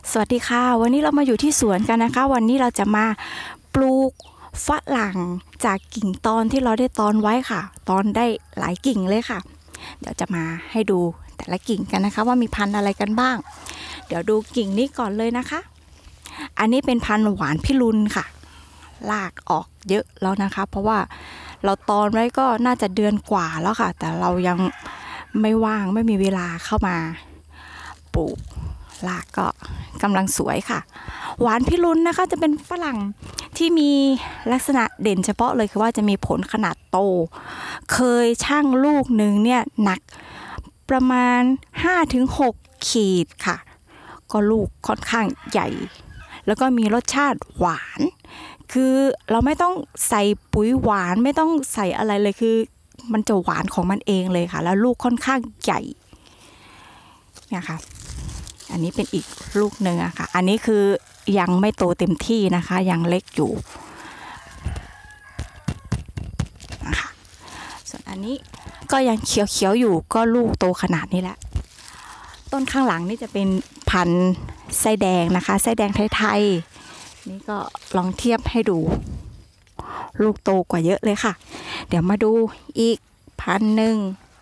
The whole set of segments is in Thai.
สวัสดีค่ะวันนี้เรามาอยู่ที่สวนกันนะคะวันนี้เราจะมาปลูกฝรั่งจากกิ่งตอนที่เราได้ตอนไว้ค่ะตอนได้หลายกิ่งเลยค่ะเดี๋ยวจะมาให้ดูแต่ละกิ่งกันนะคะว่ามีพันธุ์อะไรกันบ้างเดี๋ยวดูกิ่งนี้ก่อนเลยนะคะอันนี้เป็นพันธุ์หวานพิรุณค่ะรากออกเยอะแล้วนะคะเพราะว่าเราตอนไว้ก็น่าจะเดือนกว่าแล้วค่ะแต่เรายังไม่ว่างไม่มีเวลาเข้ามาปลูกรากก็กำลังสวยค่ะหวานพิรุณนะคะจะเป็นฝรั่งที่มีลักษณะเด่นเฉพาะเลยคือว่าจะมีผลขนาดโตเคยชั่งลูกหนึ่งเนี่ยหนักประมาณ 5-6 ขีดค่ะก็ลูกค่อนข้างใหญ่แล้วก็มีรสชาติหวานคือเราไม่ต้องใส่ปุ๋ยหวานไม่ต้องใส่อะไรเลยคือมันจะหวานของมันเองเลยค่ะแล้วลูกค่อนข้างใหญ่เนี่ยค่ะอันนี้เป็นอีกลูกหนึ่งอะค่ะอันนี้คือยังไม่โตเต็มที่นะคะยังเล็กอยู่นะคะส่วนอันนี้ก็ยังเขียวๆอยู่ก็ลูกโตขนาดนี้แหละต้นข้างหลังนี่จะเป็นพันธุ์ไส้แดงนะคะไส้แดงไทยๆนี่ก็ลองเทียบให้ดูลูกโตกว่าเยอะเลยค่ะเดี๋ยวมาดูอีกพันธุ์หนึ่ง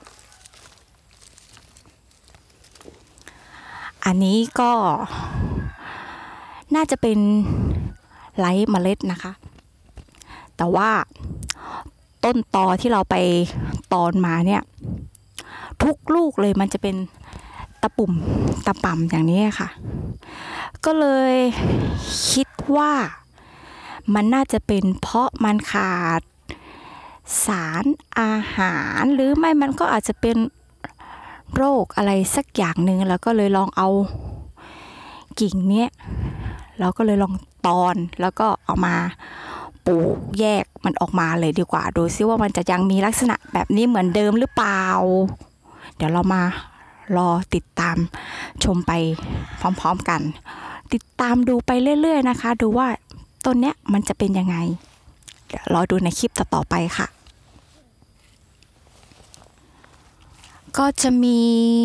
อันนี้ก็น่าจะเป็นไร้เมล็ดนะคะแต่ว่าต้นตอที่เราไปตอนมาเนี่ยทุกลูกเลยมันจะเป็นตะปุ่มตะป่ำอย่างนี้ค่ะก็เลยคิดว่ามันน่าจะเป็นเพราะมันขาดสารอาหารหรือไม่มันก็อาจจะเป็นโรคอะไรสักอย่างหนึ่งแล้วก็เลยลองเอากิ่งเนี้ยเราก็เลยลองตอนแล้วก็เอามาปลูกแยกมันออกมาเลยดีกว่าดูซิว่ามันจะยังมีลักษณะแบบนี้เหมือนเดิมหรือเปล่าเดี๋ยวเรามารอติดตามชมไปพร้อมๆกันติดตามดูไปเรื่อยๆนะคะดูว่าต้นเนี้ยมันจะเป็นยังไงเดี๋ยวรอดูในคลิปต่อๆไปค่ะก็จะมี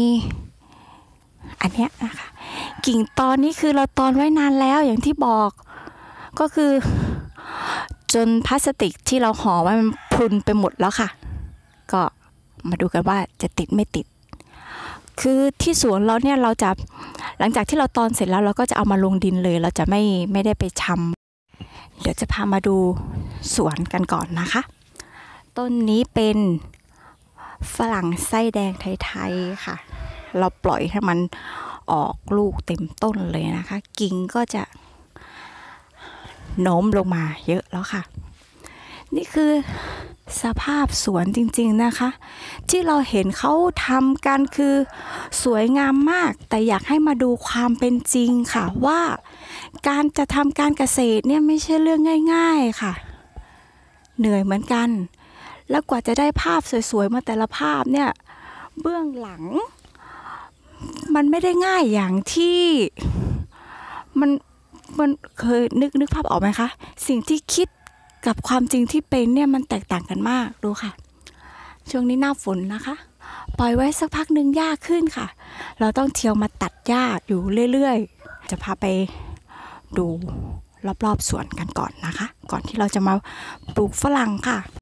อันเนี้ยนะคะกิ่งตอนนี้คือเราตอนไว้นานแล้วอย่างที่บอกก็คือจนพลาสติกที่เราห่อไว้มันพรุนไปหมดแล้วค่ะก็มาดูกันว่าจะติดไม่ติดคือที่สวนเราเนี่ยเราจะหลังจากที่เราตอนเสร็จแล้วเราก็จะเอามาลงดินเลยเราจะไม่ได้ไปชำเดี๋ยวจะพามาดูสวนกันก่อนนะคะต้นนี้เป็นฝรั่งไส้แดงไทยๆค่ะเราปล่อยให้มันออกลูกเต็มต้นเลยนะคะกิ่งก็จะโน้มลงมาเยอะแล้วค่ะนี่คือสภาพสวนจริงๆนะคะที่เราเห็นเขาทำกันคือสวยงามมากแต่อยากให้มาดูความเป็นจริงค่ะว่าการจะทำการเกษตรเนี่ยไม่ใช่เรื่องง่ายๆค่ะเหนื่อยเหมือนกันแล้วกว่าจะได้ภาพสวยๆมาแต่ละภาพเนี่ยเบื้องหลังมันไม่ได้ง่ายอย่างที่มันเคยนึกภาพออกไหมคะสิ่งที่คิดกับความจริงที่เป็นเนี่ยมันแตกต่างกันมากดูค่ะช่วงนี้หน้าฝนนะคะปล่อยไว้สักพักหนึ่งหญ้าขึ้นค่ะเราต้องเที่ยวมาตัดหญ้าอยู่เรื่อยๆจะพาไปดูรอบๆสวนกันก่อนนะคะก่อนที่เราจะมาปลูกฝรั่งค่ะ